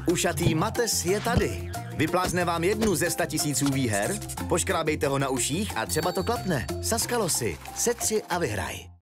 Ušatý Mates je tady. Vyplázne vám jednu ze 100 000 výher, poškrábejte ho na uších a třeba to klapne. Saskalo si, setři a vyhraj.